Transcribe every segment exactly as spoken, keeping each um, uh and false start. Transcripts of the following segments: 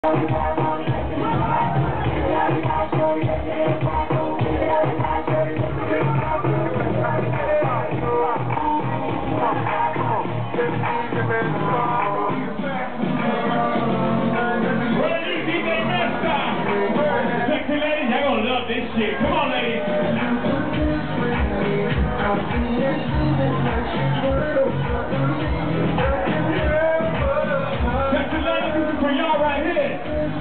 Sexy ladies, y'all gonna love this shit. Come on, ladies. Sexy ladies, this is for y'all right here.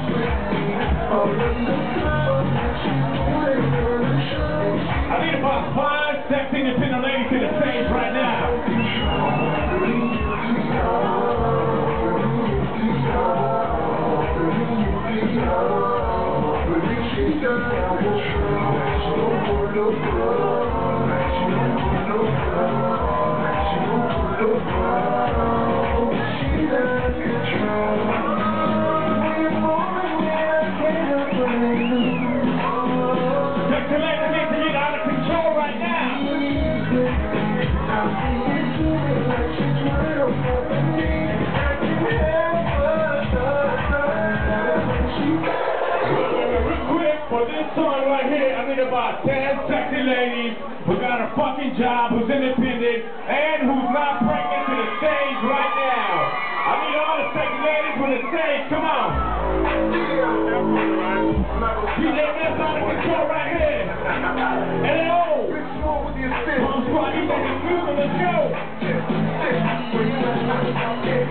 I need about five sexy independent ladies to the stage right now. For this song right here, I need about ten sexy ladies who got a fucking job, who's independent, and who's not pregnant to the stage right now. I need all the sexy ladies from the stage, come on. D J Ness out of control right here. L O. Bomb Squad, you think it's moving, let's go.